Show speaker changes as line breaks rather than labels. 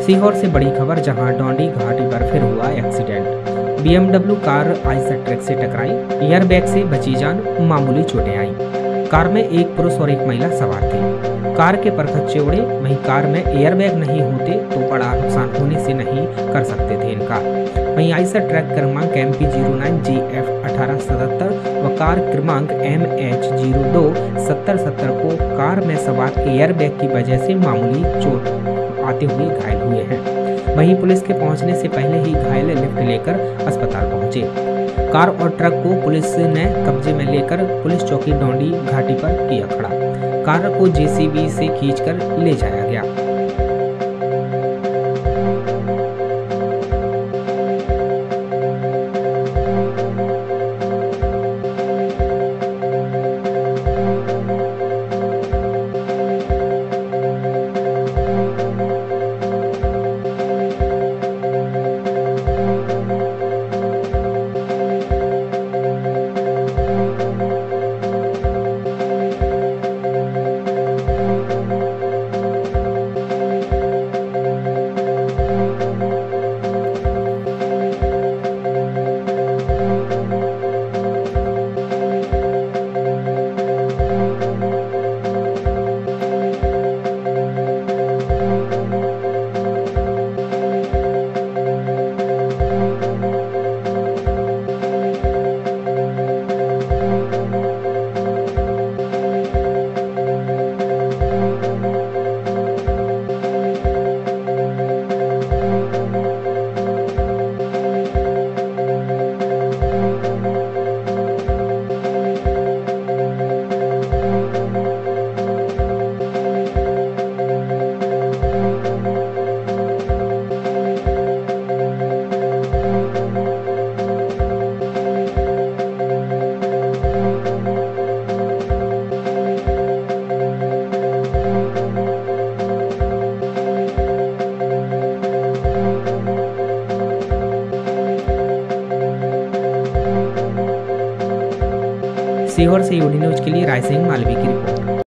सीहोर से बड़ी खबर, जहां डौंडी घाटी पर फिर हुआ accident. BMW car Eicher truck से टकराई, एयरबैग से बची जान, मामूली चोटें आईं। कार में एक पुरुष और एक महिला सवार थे। कार के परखच्चे उड़े, वहीं कार में एयरबैग नहीं होते तो बड़ा नुकसान होने से नहीं कर सकते थे इनकार। वहीं आइसर ट्रक क्रमांक MP 09GF 1877 व कार क्रमांक MH 02 7070 को कार में सवार एयरबैग की वजह से मामूली चोट आते हुए घायल हुए हैं। वहीं पुलिस के पहुंचने से पहले ही घायल लिफ्ट लेकर अस्पताल पहुंचे। कार और ट्रक को पुलिस ने कब्जे में लेकर पुलिस चौकी डौंडी घाटी पर किया खड़ा। कार को JCB से खींचकर ले जाया गया। सीहोर से UD न्यूज के लिए राय सिंह मालवी की रिपोर्ट।